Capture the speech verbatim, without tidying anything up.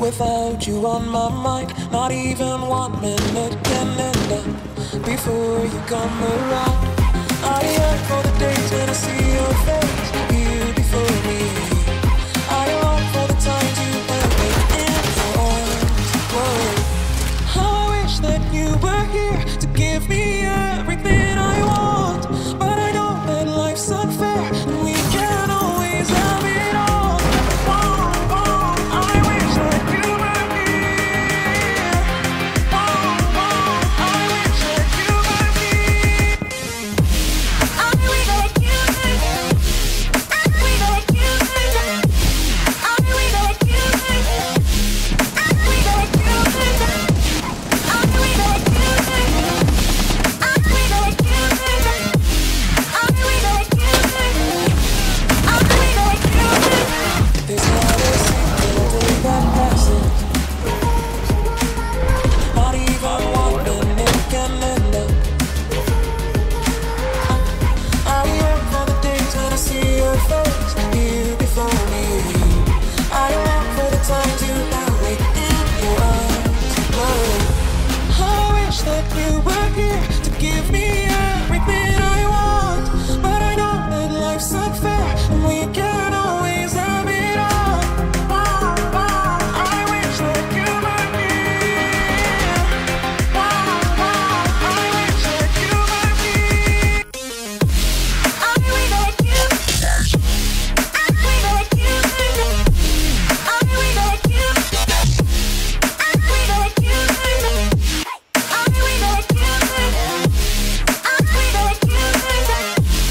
Without you on my mind, not even one minute can end up before you come around. I yearn for the days when I see your face.